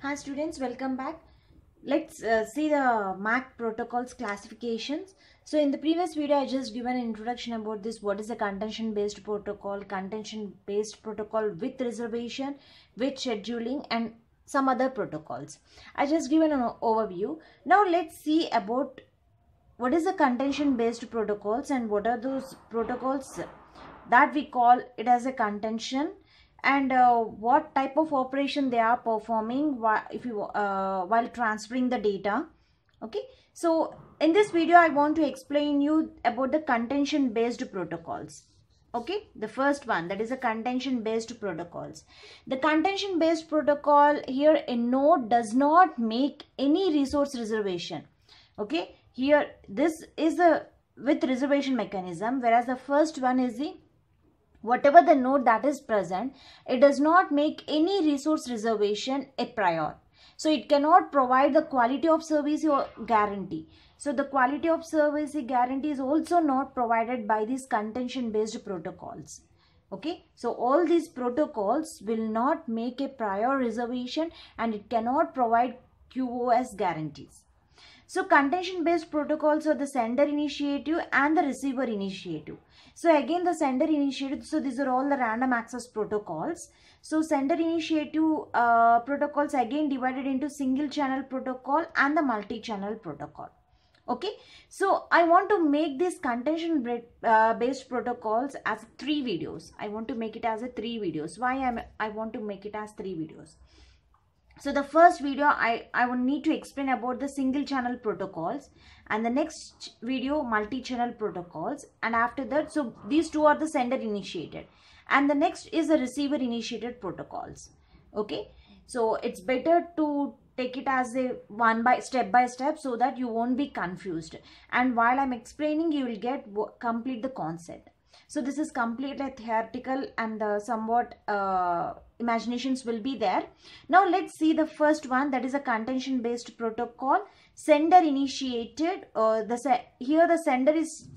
Hi students, welcome back. Let's see the MAC protocols classifications. So in the previous video, I just given an introduction about this. What is a contention based protocol with reservation, with scheduling, and some other protocols. I just given an overview. Now let's see about what is the contention based protocols and what are those protocols that we call it as a contention, and what type of operation they are performing while transferring the data. Okay, so in this video I want to explain you about the contention based protocols. Okay, the first one, that is a contention based protocols. The contention based protocol, here a node does not make any resource reservation. Okay, here this is a with reservation mechanism, whereas the first one is the whatever the node that is present, it does not make any resource reservation a prior. So it cannot provide the quality of service or guarantee. So the quality of service guarantee is also not provided by these contention based protocols. Okay, so all these protocols will not make a prior reservation and it cannot provide QoS guarantees. So contention based protocols are the sender initiative and the receiver initiative. So again the sender initiative, so these are all the random access protocols. So sender initiative protocols again divided into single channel protocol and the multi-channel protocol. Okay, so I want to make this contention based protocols as 3 videos. I want to make it as a 3 videos. Why I want to make it as 3 videos? So the first video I will need to explain about the single channel protocols, and the next video multi-channel protocols, and after that, so these two are the sender initiated and the next is the receiver initiated protocols. Okay, so it's better to take it as a step by step so that you won't be confused, and while I'm explaining you will get complete the concept. So this is completely theoretical and somewhat imaginations will be there. Now let's see the first one, that is a contention based protocol, sender initiated. Here the sender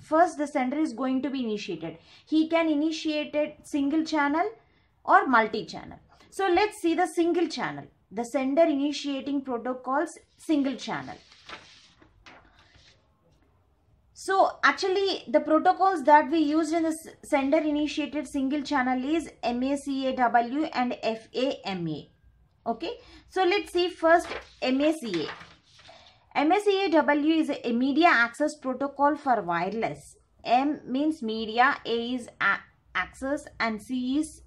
is going to be initiated. He can initiate it single channel or multi-channel. So let's see the single channel, the sender initiating protocols, single channel. So actually the protocols that we used in the sender initiated single channel is MACAW and FAMA. Okay, so let's see first MACA. MACAW is a media access protocol for wireless. M means media, A is access, and C is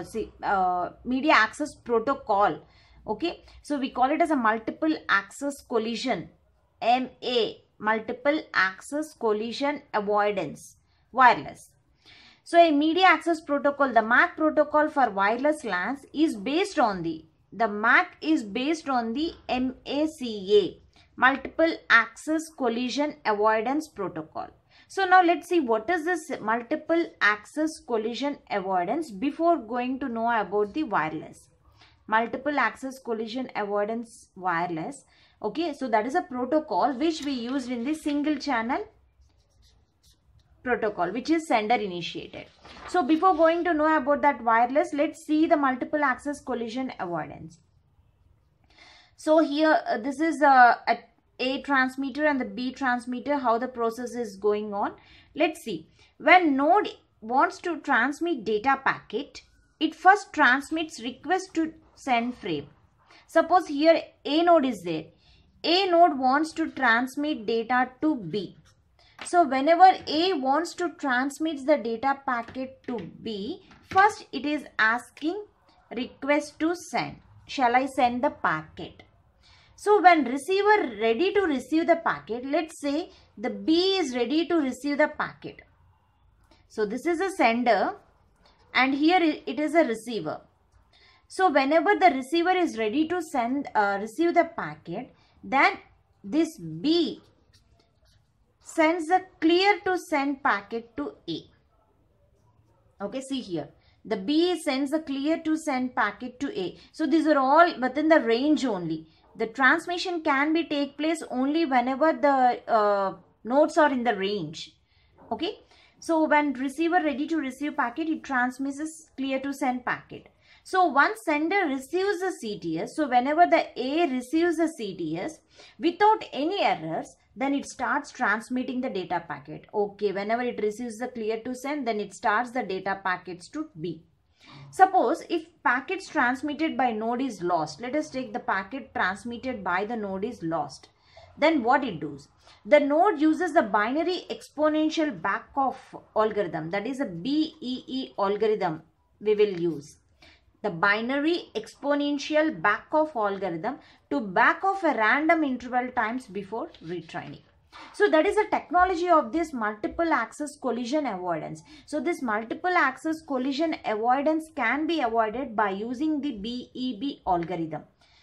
media access protocol. Okay, so we call it as a multiple access collision, MA, multiple access collision avoidance, wireless. So a media access protocol, the MAC protocol for wireless LANs is based on the MAC is based on the MACA, multiple access collision avoidance protocol. So now let's see what is this multiple access collision avoidance before going to know about the wireless. Multiple access collision avoidance wireless. Okay, so that is a protocol which we used in the single channel protocol, which is sender initiated. So before going to know about that wireless, let's see the multiple access collision avoidance. So here this is A transmitter and the B transmitter, how the process is going on. Let's see. When node wants to transmit data packet, it first transmits request to send frame. Suppose here A node is there. A node wants to transmit data to B. So whenever A wants to transmit the data packet to B, first it is asking request to send. Shall I send the packet? So when receiver ready to receive the packet, let's say the B is ready to receive the packet. So this is a sender and here it is a receiver. So whenever the receiver is ready to receive the packet, then this B sends a clear to send packet to A. Okay, see here. The B sends a clear to send packet to A. So these are all within the range only. The transmission can be take place only whenever the nodes are in the range. Okay. So when receiver ready to receive packet, it transmits clear to send packet. So once sender receives the CTS, so whenever the A receives the CTS without any errors, then it starts transmitting the data packet. Okay, whenever it receives the clear to send, then it starts the data packets to B. Suppose if packets transmitted by node is lost, let us take the packet transmitted by the node is lost. Then what it does? The node uses the binary exponential backoff algorithm, that is a BEE algorithm we will use. The binary exponential backoff algorithm to back off a random interval times before retraining. So that is a technology of this multiple access collision avoidance. So this multiple access collision avoidance can be avoided by using the BEB algorithm,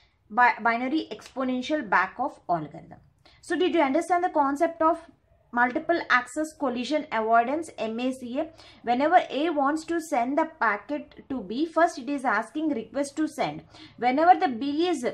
binary exponential backoff algorithm. So did you understand the concept of multiple access collision avoidance, MACA? Whenever A wants to send the packet to B, first it is asking request to send. Whenever the B is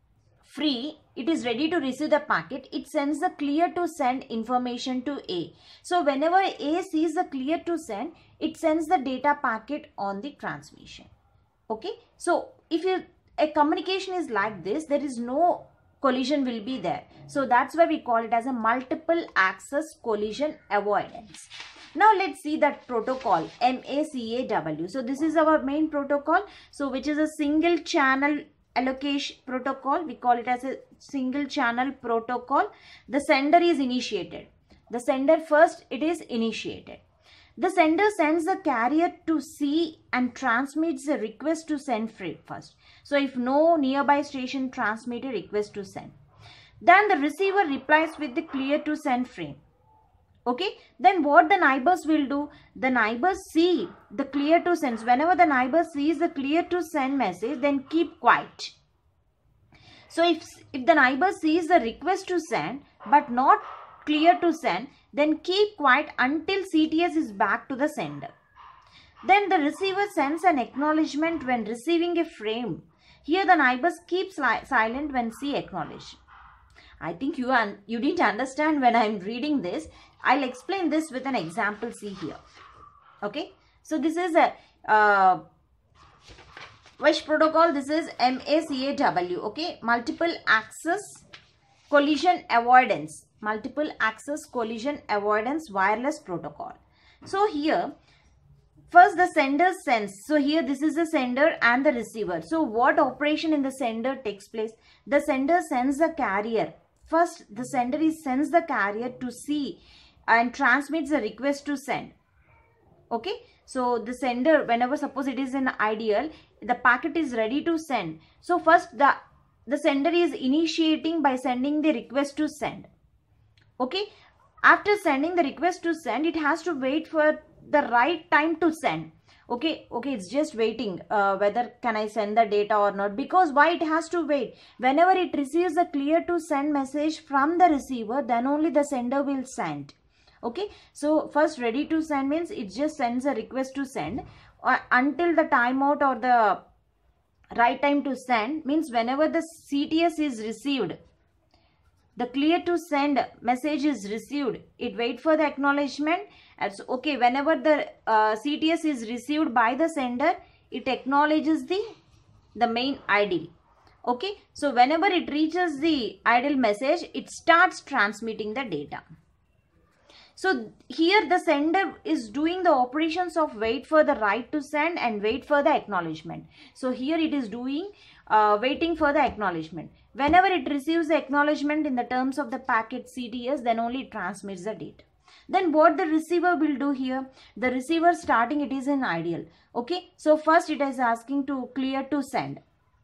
free, it is ready to receive the packet, it sends the clear to send information to A. So whenever A sees the clear to send, it sends the data packet on the transmission. Okay, so if a communication is like this, there is no collision will be there. So that's why we call it as a multiple access collision avoidance. Now let's see that protocol MACAW. So this is our main protocol, so which is a single channel allocation protocol. We call it as a single channel protocol. The sender is initiated. The sender first it is initiated. The sender sends the carrier to C and transmits the request to send first. So if no nearby station transmit a request to send, then the receiver replies with the clear to send frame. Okay, then what the neighbors will do? The neighbors see the clear to send. Whenever the neighbor sees the clear to send message, then keep quiet. So if the neighbor sees the request to send but not clear to send, then keep quiet until CTS is back to the sender. Then the receiver sends an acknowledgement when receiving a frame. Here the neighbors keep silent when C acknowledged. I think you didn't understand when I am reading this. I'll explain this with an example. See here. Okay. So this is a which protocol? This is MACAW. Okay. Multiple access collision avoidance. Multiple access collision avoidance wireless protocol. So here first the sender sends. So here this is the sender and the receiver. So what operation in the sender takes place? The sender sends the carrier. First the sender sends the carrier to C and transmits the request to send. Okay. So the sender, whenever suppose it is an ideal, the packet is ready to send. So first the sender is initiating by sending the request to send. Okay. After sending the request to send, it has to wait for the right time to send. Okay, it's just waiting whether can I send the data or not. Because why it has to wait? Whenever it receives a clear to send message from the receiver, then only the sender will send. Okay, so first ready to send means it just sends a request to send until the timeout or the right time to send means whenever the CTS is received, the clear to send message is received, it wait for the acknowledgement. And so, okay, whenever the CTS is received by the sender, it acknowledges the main ID. Okay, so whenever it reaches the idle message, it starts transmitting the data. So here the sender is doing the operations of wait for the right to send and wait for the acknowledgement. So here it is doing waiting for the acknowledgement. Whenever it receives the acknowledgement in the terms of the packet CTS, then only it transmits the data. Then what the receiver will do here? The receiver starting it is in ideal. Okay, so first it is asking to clear to send.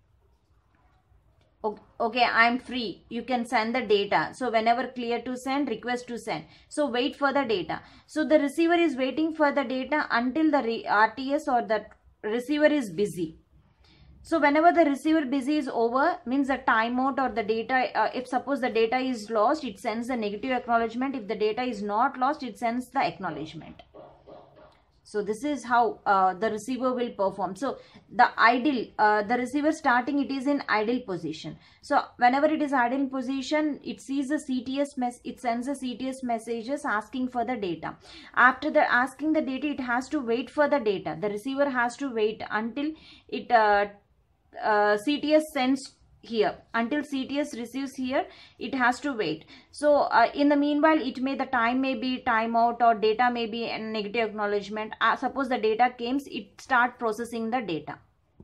Okay, I am free. You can send the data. So whenever clear to send, request to send. So wait for the data. So the receiver is waiting for the data until the RTS or the receiver is busy. So whenever the receiver busy is over, means the timeout or the data, if suppose the data is lost, it sends the negative acknowledgement. If the data is not lost, it sends the acknowledgement. So this is how the receiver will perform. So the idle, the receiver starting, it is in idle position. So whenever it is idle position, it sees the CTS it sends the CTS messages asking for the data. After the asking the data, it has to wait for the data. The receiver has to wait until it CTS sends here. Until CTS receives here, it has to wait. So in the meanwhile, the time may be timeout, or data may be a negative acknowledgement. Suppose the data comes, it start processing the data.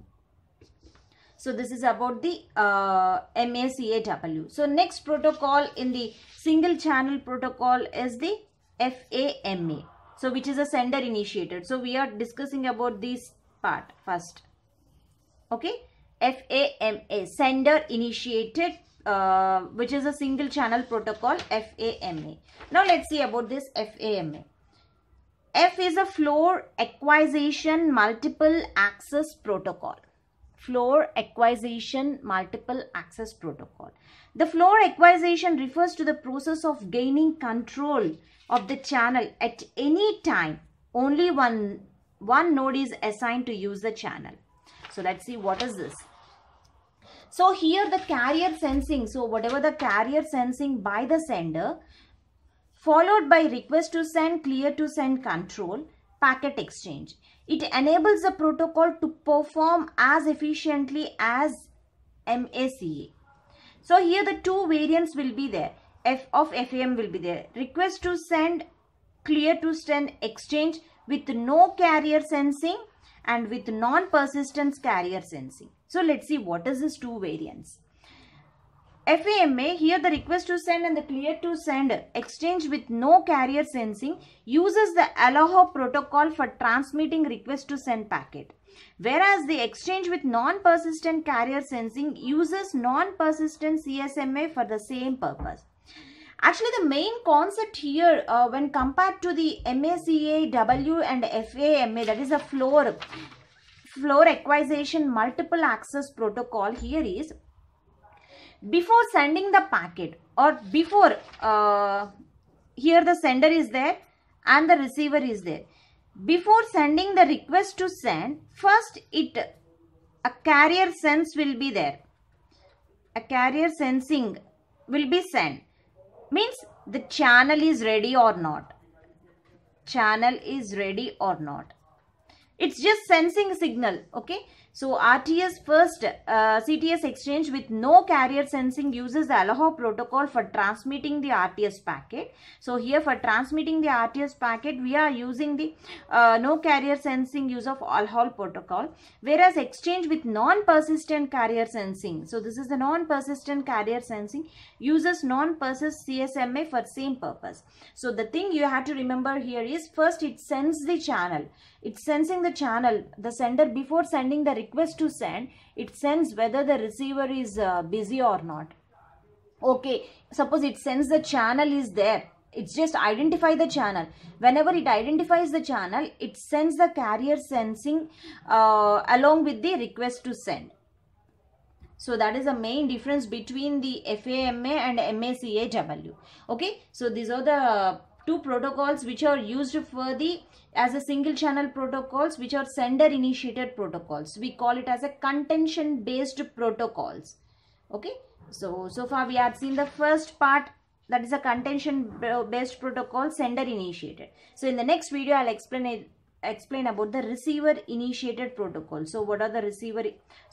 So this is about the MACAW. So next protocol in the single channel protocol is the FAMA. So which is a sender initiated. So we are discussing about this part first. Okay. FAMA, sender initiated, which is a single channel protocol, FAMA. Now let's see about this FAMA. F is a floor acquisition multiple access protocol. Floor acquisition multiple access protocol. The floor acquisition refers to the process of gaining control of the channel at any time. Only one node is assigned to use the channel. So let's see what is this. So here the carrier sensing, so whatever the carrier sensing by the sender, followed by request to send, clear to send control, packet exchange. It enables the protocol to perform as efficiently as MACA. So here the two variants will be there. F of FAM will be there. Request to send, clear to send, exchange with no carrier sensing and with non-persistence carrier sensing. So let's see what is these two variants. FAMA, here the request to send and the clear to send exchange with no carrier sensing uses the Adhoc protocol for transmitting request to send packet. Whereas the exchange with non-persistent carrier sensing uses non-persistent CSMA for the same purpose. Actually, the main concept here when compared to the MACAW and FAMA, that is a floor acquisition multiple access protocol, here is before sending the packet, or before here the sender is there and the receiver is there. Before sending the request to send, first a carrier sense will be there. A carrier sensing will be sent. Means the channel is ready or not. Channel is ready or not. It's just sensing signal. Okay. So RTS first CTS exchange with no carrier sensing uses the Adhoc protocol for transmitting the RTS packet. So here for transmitting the RTS packet, we are using the no carrier sensing use of Adhoc protocol. Whereas exchange with non-persistent carrier sensing. So this is the non-persistent carrier sensing uses non-persist CSMA for same purpose. So the thing you have to remember here is first it sends the channel. It's sensing the channel. The sender, before sending the request to send, it sends whether the receiver is busy or not. Okay, suppose it sends the channel is there. It's just identify the channel. Whenever it identifies the channel, it sends the carrier sensing along with the request to send. So that is the main difference between the FAMA and MACAW. Okay, so these are the two protocols which are used for the as a single channel protocols, which are sender initiated protocols. We call it as a contention based protocols. Okay, so far we have seen the first part, that is a contention based protocol, sender initiated. So in the next video I'll explain about the receiver initiated protocol. So what are the receiver,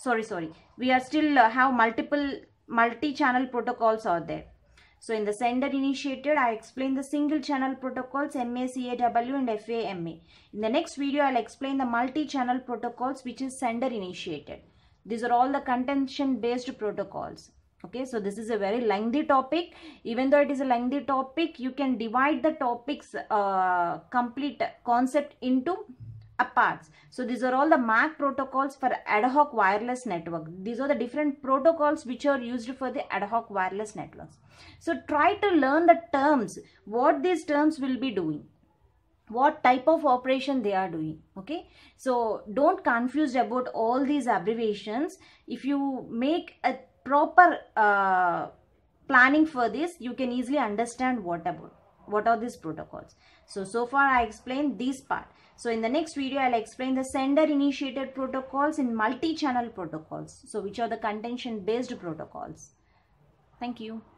we are still have multi-channel protocols are there. So in the sender initiated, I explain the single channel protocols MACAW and FAMA. In the next video, I'll explain the multi-channel protocols which is sender initiated. These are all the contention based protocols. Okay, so this is a very lengthy topic. Even though it is a lengthy topic, you can divide the topics complete concept into parts. So these are all the MAC protocols for ad hoc wireless network. These are the different protocols which are used for the ad hoc wireless networks. So try to learn the terms, what these terms will be doing, what type of operation they are doing. Okay, so don't confuse about all these abbreviations. If you make a proper planning for this, you can easily understand what about. what are these protocols. So far I explained this part. So in the next video, I'll explain the sender initiated protocols in multi-channel protocols. So which are the contention based protocols. Thank you.